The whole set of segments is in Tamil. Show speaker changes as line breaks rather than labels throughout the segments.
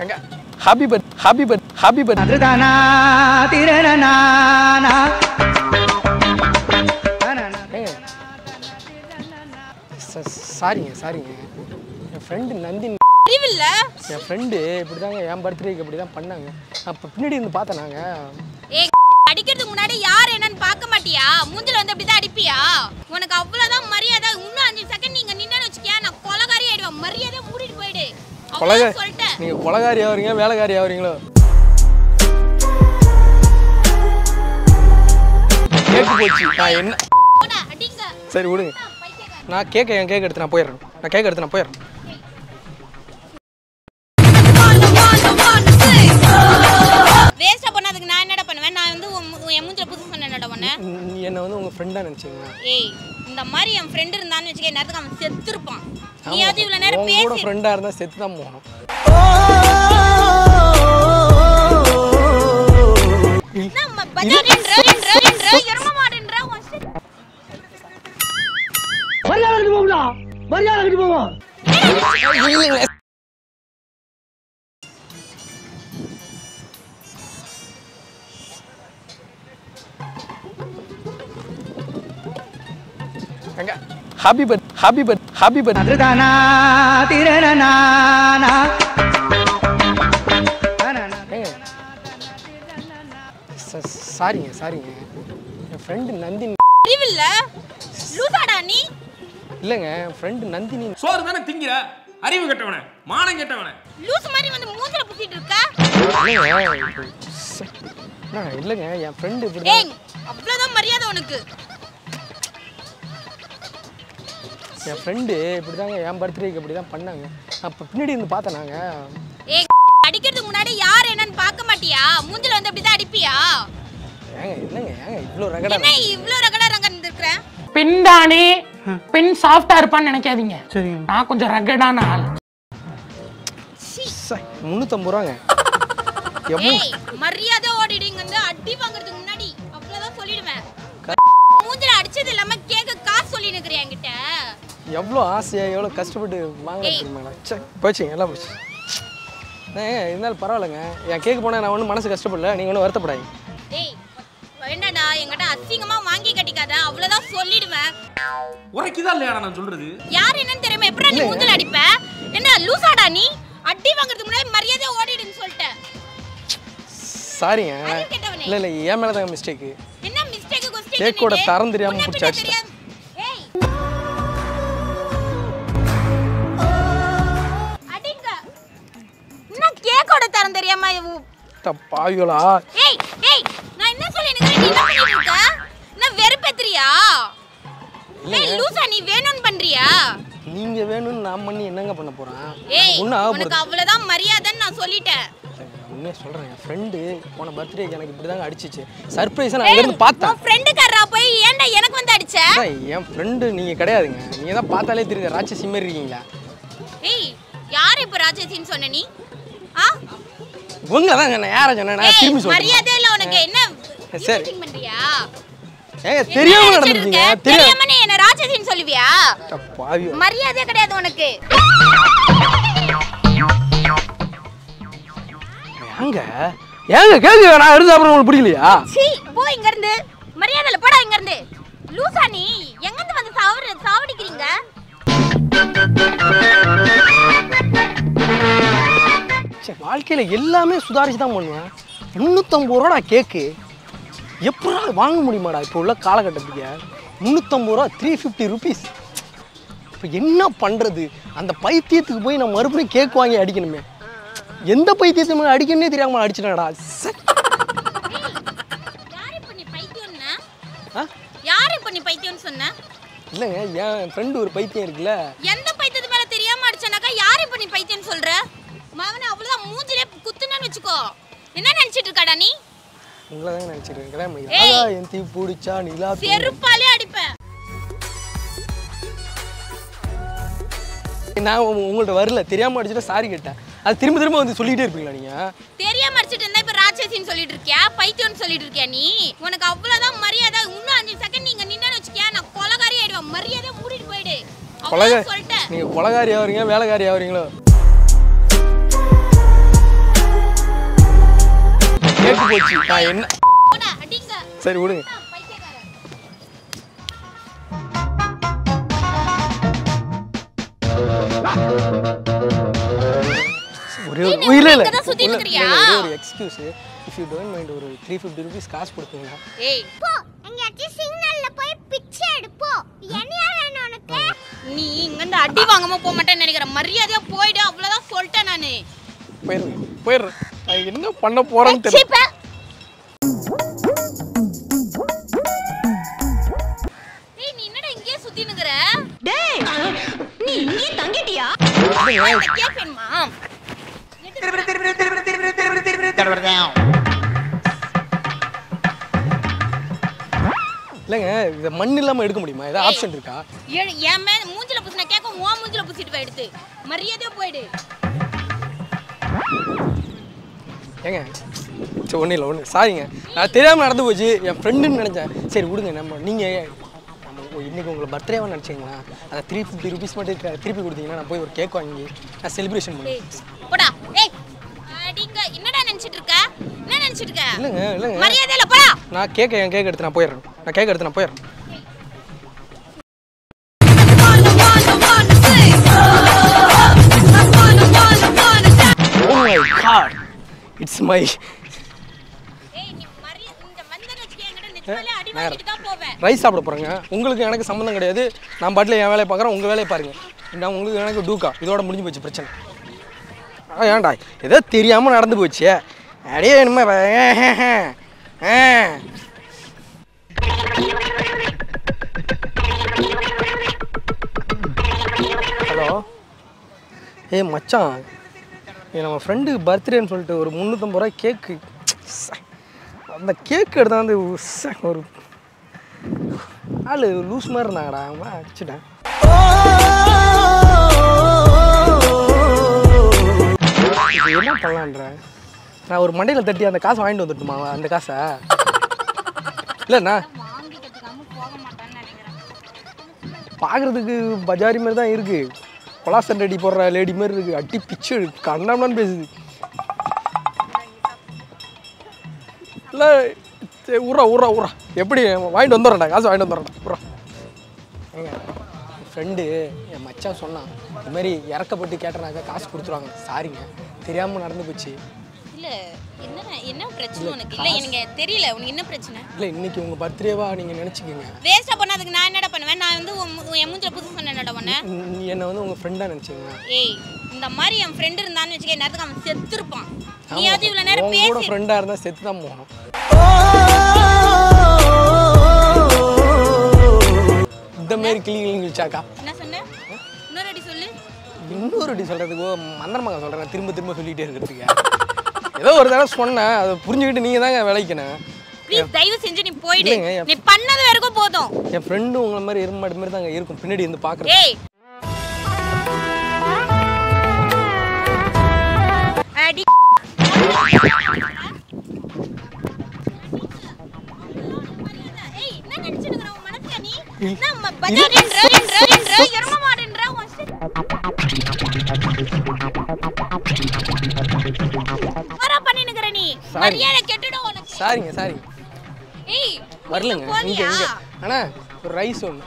Happy birthday.
ADUTHA
Sorry. என் ஃப்ரெண்ட் நந்தினி
அறிவில்ல
என் ஃப்ரெண்ட் இப்படிதாங்க என் பர்த்டேக்கு இப்படி தான் பண்ணாங்க. அப்ப பின்னாடி இருந்து பார்த்தனாங்க.
ஏய் அடிக்கிறதுக்கு முன்னாடி யார் என்னன்னு பார்க்க மாட்டியா? மூஞ்சில வந்து அப்படி தான் அடிப்பியா? உனக்கு அவ்வளவுதான் மரியாதை. இன்னும் 5 செகண்ட் நீங்க நின்னு வச்சுக்கியா நான் கொலகாரி ஆயிடுவேன். மரியாதை மூடிட்டு போய்டு.
கொலகாரி சொல்லிட்டேன். நீங்க கொலகாரி ஆவறீங்க வேலைக்காரி ஆவறீங்களோ? கேக் போச்சு. நான் என்ன
அடிங்க.
சரி விடுங்க. நான் கேக்க எடுத்து நான் போயிடுறேன்.
வேஸ்டா பண்ணாதக்கு நான் என்னடா பண்ணுவேன்? நான் வந்து என் மூஞ்சில புதுசு சொன்னேன்டா உன்னை.
நீ என்ன வந்து உங்க ஃப்ரெண்டா நினைச்சீங்க?
ஏய் இந்த மாதிரி என் ஃப்ரெண்ட் இருந்தான்னு வெச்சுக்க நேரத்துக்கு அவன் செத்துருப்பான். நீ அது இவ்வளவு நேரம் பேசி
உங்க ஃப்ரெண்டா இருந்தா செத்து தான் போணும்.
நம்ம பஜாஜ்ன்ற எரும மாடுன்ற
மரியாதை போவா
Happy birthday. Sorry. என் ஃப்ரெண்ட் நந்தினி
அறிவில்ல லூசாடா நீ?
இல்லங்க என் ஃப்ரெண்ட் நந்தினி.
சோறு தானே திங்கற அறிவு கெட்டவனே மானம் கெட்டவனே
லூஸ் மாதிரி வந்து மூஞ்சில புத்திட்டு இருக்க.
இல்லங்க என் ஃப்ரெண்ட் இப்படி
ஏய் அவ்வளவுதான் மரியாதை உனக்கு.
என் ஃப்ரெண்ட் இப்படிதாங்க என் பர்த்டேக்கு இப்படி தான் பண்ணாங்க. அப்ப பின்னாடி இருந்து பார்த்தனாங்க.
ஏய் அடிக்கிறதுக்கு முன்னாடி யார் என்னன்னு பார்க்க மாட்டியா? மூஞ்சில வந்து அப்படி தான் அடிப்பியா?
என்னங்க இவ்ளோ ரகடா
என்ன இவ்ளோ ரகடா இருந்திருக்க?
பின்டானே பின் சாஃப்ட்டா இருப்பான்னு நினைக்காதீங்க. நான் கொஞ்சம் ரகடான ஆள்.
350 ரூபாங்க.
ஏய் மரியாதை ஓடிடுங்க அடி வாங்குறதுக்கு முன்னாடி அவ்வளவுதான் சொல்லிடுவேன். மூஞ்சில அடிச்சது இல்லாம கேக்க காசு சொல்லி நிக்கறியா என்கிட்ட?
எவ்வளோ ஆசையா எவ்வளோ கஷ்டப்பட்டு வாங்கிட்டீங்களா? போச்சுங்க எல்லாம் போச்சு. இருந்தாலும் பரவாயில்லைங்க. என் கேக்கு போனால் நான் ஒன்றும் மனசு கஷ்டப்படல. நீங்கள் ஒன்றும் வருத்தப்படாதீங்க.
ஏய் வேண்டாடா என்கிட்ட அசிங்கமா வாங்கி கட்டிக்காத அவ்வளவுதான் சொல்லிடுவேன்.
உரைக்குதா இல்லையா நான் சொல்றது?
யார் என்னன்னு தெரியுமா? எப்பறம் நீ மூஞ்சில அடிப்ப? என்ன லூசாடா நீ? அடி வாங்குறதுக்கு முன்னாடி மரியாதை ஓடிடுன்னு சொல்லிட்டேன்.
சாரிங்க. இல்ல என் மேல தான் மிஸ்டேக்.
என்ன மிஸ்டேக்?
கேக்கோட தரம் தெரியாம புடிச்சாச்சு.
ஏய் அடிங்க. என்ன கேக்கோட தரம் தெரியாம
பாவிகளா?
ஏய் நான் என்ன சொல்லி நிக்கற நீ என்ன பண்ணிட்டு இருக்க? நான் வெறுப்பேத்றியா? ஏய் லூசா நீ வேணும்னு பண்றியா?
நீங்க வேணும்னு நான் பண்ணி என்னங்க பண்ண போறேன்?
ஏய் உனக்கு அவ்வளவுதான் மரியாதைன்னு நான் சொல்லிட்டேன்.
உண்மையா சொல்றேன். என் ஃப்ரெண்ட் போன பர்த்டேக்கு எனக்கு இப்படி தாங்க அடிச்சிச்சு. சர்ப்ரைஸா நான் அங்க இருந்து பார்த்தேன்.
உன் ஃப்ரெண்ட் கறா போய் ஏன்டா எனக்கு வந்து அடிச்ச?
என் ஃப்ரெண்ட் நீங்க கிடையாதுங்க. நீங்க தான் பார்த்தாலே தெரியுது ராட்சசி மாதிரி இருக்கீங்களா?
ஏய் யார் இப்ப ராட்சசின்னு சொன்ன நீ?
உங்க தான் நான் யாரை சொன்னேன்? நான் திரும்பி சொல்றேன்.
மரியாதை இல்ல உனக்கு. என்ன
சரி
பண்றியா?
ஏங்க தெரியாம நடந்துட்டீங்க.
தெரியாம நீ என்ன ராட்சசின்னு சொல்லுவியா?
பாவி.
மரியாதை கிடையாது உனக்கு.
ஏங்க கேக்கு நான் எடுத்து அப்புறம் உங்களுக்கு பிடிக்கலையா?
சீ போ இங்க இருந்து. மரியாதை இல்ல போடா இங்க இருந்து. லூசா நீ எங்க இருந்து வந்து சாவடிக்கிறீங்க?
வாழ்க்கையில எல்லாமே சுதாரிச்சு தான் பண்ணுவேன். 350 ரூபா கேக்கு எப்படா வாங்க முடியுமாடா? இப்போ உள்ள காலகட்டத்துக்கு 350 ரூபா 350 ருபீஸ். இப்போ என்ன பண்றது? அந்த பைத்தியத்துக்கு போய் நான் மறுபடியும் கேக் வாங்கி அடிக்கணுமே. எந்த பைத்தியத்தை மேல அடிக்கணும்னே தெரியாம அடிச்சிட்டேன்டா.
யார் இப்ப நீ பைத்தியம்னா? யார் இப்ப நீ பைத்தியம்னு சொன்ன?
இல்லங்க என் ஃப்ரெண்ட் ஒரு பைத்தியம் இருக்குல.
எந்த பைத்தியத்து மேல தெரியாம அடிச்சனாக்கா யார் இப்ப நீ பைத்தியம்னு சொல்ற? மவனே அவ்வளவுதான் மூஞ்சிலே குத்துனன்னு வெச்சுக்கோ. என்ன நினைச்சிட்டு இருக்கடா நீ?
உங்கள தான் நினைச்சிட்டு இருக்கேன். அடா என் தீ பூடிச்சா நிலா
செருப்பாலே அடிப்பேன்.
நான் உங்கள்ட்ட வரல தெரியாம அடிச்சிட்டு சாரி கேட்டேன். அது திரும்ப வந்து சொல்லிட்டே இருப்பீங்களா நீங்க?
தெரியாம அடிச்சிட்டு இருந்தா இப்ப ராட்சசின்னு சொல்லிட்டு இருக்கியா? பைத்தியம்னு சொல்லிட்டு இருக்கியா நீ? உனக்கு அவ்வளவுதான் மரியாதை. இன்னும் 5 செகண்ட் நீங்க நின்னு வெச்சுக்கியா நான் கொலகாரி ஆயிடுவேன். மரியாதை மூடிட்டு போய்டு. அவ்வளவுதான் சொல்லிட்டேன்.
நீங்க கொலகாரி ஆவறீங்க வேலைக்காரி ஆவறீங்களோ? போச்சு. நான் என்ன
போடா அடிங்க.
சரி விடுங்க.
பைத்தியக்காரன்.
ஒரே
நீ
இல்ல இல்ல
இங்கதான் சுத்திட்டு இருக்கறியா?
ஒரு excuse. If you don't mind ஒரு 350 rupees காசு கொடுப்பீங்களா?
ஏய்
போ எங்கயாச்சும் சிக்னல்ல போய் பிச்சை எடுப்போ. என்னையா வேணும் உனக்கு?
நீ இங்க இருந்து அடி வாங்காம போக மாட்டேன்னு நினைக்கிறேன். மரியாதையா போய்டு, அவ்வளவுதான் சொல்லிட்டேன் நானு.
போயிடுறேன். நான் என்ன பண்ண போறேன்னு தெரியல.
சீப்ப. ஏய் நீ என்னடா இங்கேயே சுத்தி நிக்கற? டேய் நீ இங்கே தங்கிட்டியா? கேப்பேன்மா.
இல்லைங்க இதை மண் இல்லாமல் எடுக்க முடியுமா? ஏதாவது ஆப்ஷன் இருக்கா?
என் மேல மூஞ்சில பூசின கேட்க உன் மூஞ்சில பூசிட்டு போய் எடுத்து மரியாதையா போயிடு.
ஏங்க சரி ஒன்றும் இல்லை ஒன்று சாரிங்க, நான் தெரியாமல் நடந்து போச்சு. என் ஃப்ரெண்டுன்னு நினச்சேன். சரி விடுங்க. நீங்கள் இன்றைக்கி உங்களை பர்த்டேவாக நினச்சிங்களா? அதை 350 rupees மட்டும் திருப்பி கொடுத்தீங்கன்னா நான் போய் ஒரு கேக் வாங்கி நான் செலிப்ரேஷன் பண்ணுவேன்.
போடா. ஏய் அடிங்க. என்னடா நினைச்சிட்டு இருக்க? என்ன நினைச்சிட்டு இருக்க?
இல்லைங்க
மரியாதையில போடா.
நான் கேக் எடுத்து நான் போயிடுறேன். Oh my God, it's my.
ஏய் நீ இந்த மந்தன வச்சுக்க என்கிட்ட நெச்சாலே அடி வாங்கிட்டு தான் போவேன்.
ரைஸ் சாப்பிட போகிறேங்க. உங்களுக்கு எனக்கு சம்மந்தம் கிடையாது. நான் பாட்டில் என் வேலையை பார்க்குறேன், உங்கள் வேலையை பாருங்கள். நான் உங்களுக்கு எனக்கு டூக்கா இதோட முடிஞ்சு போச்சு பிரச்சனை. ஏன்டா ஏதோ தெரியாமல் நடந்து போச்சு. அடியே என்னமே ஹலோ. ஏய் மச்சான், நம்ம ஃப்ரெண்டு பர்த்டேன்னு சொல்லிட்டு ஒரு 350 ரூபாய் கேக்கு. அந்த கேக் எடுத்தாந்து ஒரு ஆள் லூஸ் மாதிரி இருந்தாங்கடா. வச்சுட்டேன். இது என்ன பண்ணலான்ற? நான் ஒரு மண்டையில் தட்டி அந்த காசை வாங்கிட்டு வந்துட்டுமா? அந்த காசை இல்லைண்ணா
வாங்கி கத்துக்காம போக மாட்டான்னு நினைக்கிறேன்.
பார்க்குறதுக்கு பஜாரி மாதிரி தான் இருக்குது. கொலாசன் அடி போடுற லேடி மாதிரி இருக்குது. அட்டி பிச்சு கண்ணாமலான்னு பேசுது. இல்லை ஊரா எப்படி வாங்கிட்டு வந்துடுறேன்டா, காசு வாங்கிட்டு வந்துடுறேன்டா. ஊரா ஏங்க என் ஃப்ரெண்டு என் மச்சான் சொன்னான், இதுமாரி இறக்கப்பட்டு கேட்டனாக்கா காசு கொடுத்துருவாங்க. சாரிங்க தெரியாமல் நடந்து போச்சு.
இல்ல என்ன பிரச்சனை உனக்கு? இல்ல எனக்கு தெரியல உனக்கு என்ன பிரச்சனை.
இல்லை இன்னைக்கு உங்கள் பர்த்டேவா நீங்கள் நினச்சிக்கோங்க.
வேஸ்டா பண்ணாதுக்கு நான் என்னடா பண்ணுவேன்? நான் வந்து என் மூஞ்சில புதுசு பண்ண என்னடா பண்ணேன்?
என்னை வந்து உங்கள் ஃப்ரெண்டாக நினச்சிக்கோங்க.
ஏய் இந்த மாதிரி என் ஃப்ரெண்ட் இருந்தான்னு வச்சுக்க நேரத்துக்கு அவன் செத்துருப்பான். நீயாவது இவ்வளவு நேரம் பேசி
கூட ஃப்ரெண்டாக இருந்தால் செத்து தான் போகணும். இந்த மாதிரி கிளிகள் வச்சாக்கா
என்ன சொன்ன? இன்னொரு அடி சொல்லு.
இன்னொரு அடி சொல்கிறதுக்கு மந்திரமாக சொல்கிறேன். திரும்ப சொல்லிகிட்டே இருக்கிறதுக்கு ஏதோ ஒரு தடவை சொன்னேன், அதை புரிஞ்சுக்கிட்டு நீங்கள் தாங்க விளைக்கணும்.
ப்ளீஸ் தயவு செஞ்சு நீ போயிடு. நீ பண்ணது வரைக்கும் போதும்.
என் ஃப்ரெண்டு உங்களை மாதிரி எருமாடு மாதிரி தாங்க இருக்கும். பின்னாடி இருந்து பார்க்குறேன்.
ஏய் அடி ஏய் என்ன நினைச்சிட்டு இருக்கற உன் மனசுல நீ? நம்ம பஜாரின்ற எரும மாடுன்ற வர பண்ணி நிக்கற நீ. மரியாதை கெட்டுடும் உனக்கு.
சாரிங்க
ஏய்
வரலங்க இங்க அண்ணா ஒரு ரைஸ் ஒன்று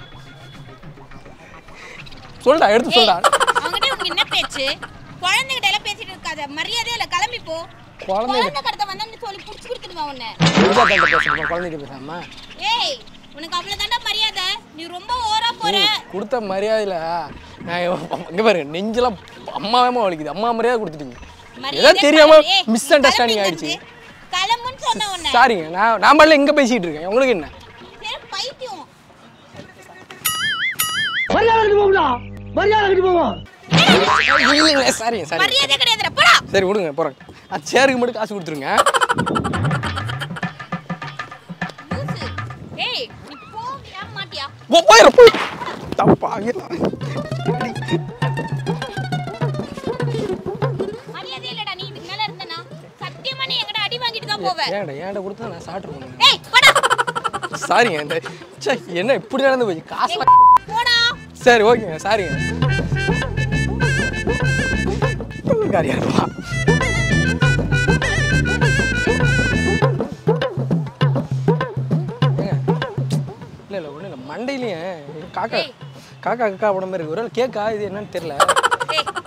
சொல்டா, எடுத்து சொல்டா.
அவங்கிட்ட உனக்கு என்ன பேச்சு? குழந்தைகிட்ட எல்லாம் பேசிட்டு இருக்காத. மரியாதையா இல்ல கிளம்பி போ. குழந்தை கடத்த வந்தா சொல்லி புடிச்சு கொடுத்துடுவா உன்னை.
குழந்தைக்கு பேசாம.
ஏய் உனக்கு அவ்வளவுதான்டா மரியாதை. நீ ரொம்ப ஓவரா போற.
கொடுத்த மரியாதையில நான் இங்க பாருங்க நெஞ்செல்லாம் அம்மாவே வலிக்குது. அம்மா மரியாதை கொடுத்துட்டீங்க. ஏதோ தெரியாம மிஸ் அண்டர்ஸ்டாண்டிங் ஆயிடுச்சு.
கிளம்புன்னு சொன்ன உன்னை.
சாரிங்க, நான் பாட்டுல எங்க பேசிட்டு இருக்கேன். உங்களுக்கு என்ன?
சரி பைத்தியம்.
மரியாதை போவோம். சாரிங்க
மரியாதை கிடையாதுடா போடா.
சரி விடுங்க போறேன். அது சேருக்கு மட்டும் காசு கொடுத்துருங்க.
ஏய் நீ போவியா மாட்டியா?
போய் தப்பா
மரியாதை இல்லடா. நீ இதுக்கு மேல இருந்தனா சத்தியமா நீ எங்கடா அடி வாங்கிட்டு தான் போவே.
ஏன்டா கொடுத்தா நான் சாப்பிட்டுருவேன்.
ஏய் போடா.
சாரிங்க என்ன இப்படி நடந்து போய் காசு
போடா.
சரி ஓகேங்க சாரிங்க. காரியா இல்லை இல்லை ஒன்றும் இல்லை மண்டையிலையும் காக்கா காக்கா காக்கா போன மாதிரி இருக்கு. ஒரு கேக்கா இது என்னன்னு தெரியல.